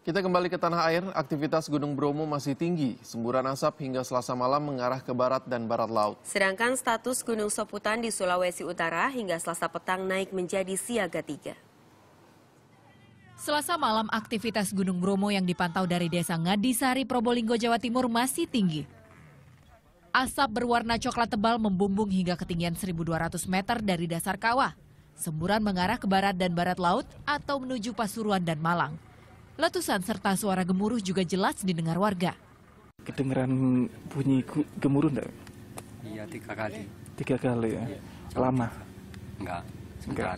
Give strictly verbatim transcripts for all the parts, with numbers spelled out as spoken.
Kita kembali ke tanah air, aktivitas Gunung Bromo masih tinggi. Semburan asap hingga Selasa malam mengarah ke barat dan barat laut. Sedangkan status Gunung Soputan di Sulawesi Utara hingga Selasa petang naik menjadi siaga tiga. Selasa malam aktivitas Gunung Bromo yang dipantau dari Desa Ngadisari, Probolinggo, Jawa Timur masih tinggi. Asap berwarna coklat tebal membumbung hingga ketinggian seribu dua ratus meter dari dasar kawah. Semburan mengarah ke barat dan barat laut atau menuju Pasuruan dan Malang. Letusan serta suara gemuruh juga jelas didengar warga. Kedengeran bunyi gemuruh enggak? Iya, tiga kali. Tiga kali ya? Lama? Enggak, Enggak.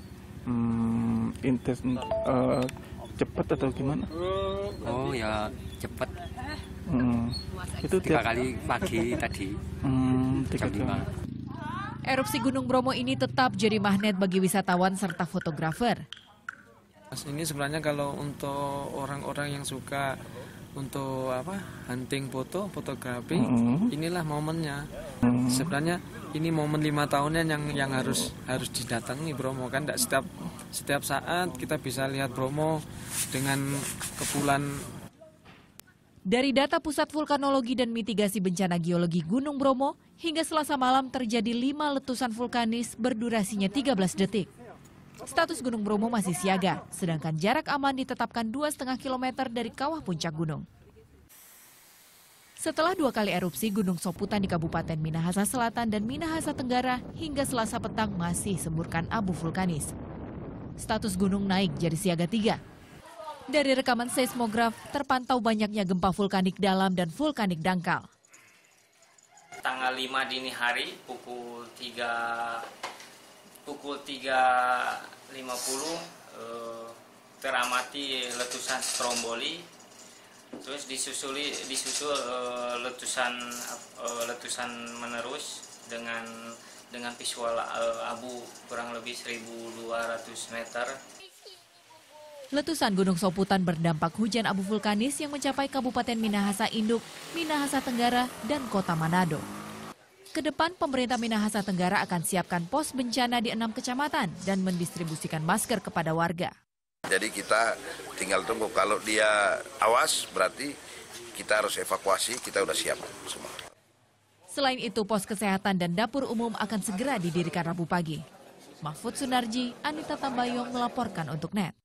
Hmm, intens, uh, cepat atau gimana? Oh ya, cepat. Hmm, itu tiga tiap... kali pagi tadi. Hmm, tiga jam lima. Erupsi Gunung Bromo ini tetap jadi magnet bagi wisatawan serta fotografer. Ini sebenarnya kalau untuk orang-orang yang suka untuk apa hunting foto, fotografi, mm-hmm. inilah momennya. Mm-hmm. Sebenarnya ini momen lima tahunan yang yang harus harus didatangi Bromo kan. Tidak setiap setiap saat kita bisa lihat Bromo dengan kepulan. Dari data Pusat Vulkanologi dan Mitigasi Bencana Geologi Gunung Bromo, hingga Selasa malam terjadi lima letusan vulkanis berdurasinya tiga belas detik. Status Gunung Bromo masih siaga, sedangkan jarak aman ditetapkan dua koma lima kilometer dari kawah puncak gunung. Setelah dua kali erupsi, Gunung Soputan di Kabupaten Minahasa Selatan dan Minahasa Tenggara hingga Selasa petang masih semburkan abu vulkanis. Status gunung naik jadi siaga tiga. Dari rekaman seismograf, terpantau banyaknya gempa vulkanik dalam dan vulkanik dangkal. Tanggal lima dini hari pukul tiga pukul tiga lima puluh eh, teramati letusan Stromboli, terus disusuli disusul eh, letusan eh, letusan menerus dengan dengan visual eh, abu kurang lebih seribu dua ratus meter. Letusan Gunung Soputan berdampak hujan abu vulkanis yang mencapai Kabupaten Minahasa Induk, Minahasa Tenggara, dan Kota Manado. Kedepan, pemerintah Minahasa Tenggara akan siapkan pos bencana di enam kecamatan dan mendistribusikan masker kepada warga. Jadi kita tinggal tunggu, kalau dia awas berarti kita harus evakuasi, kita udah siap semua. Selain itu, pos kesehatan dan dapur umum akan segera didirikan Rabu pagi. Mahfud Sunarji, Anita Tambayong melaporkan untuk N E T.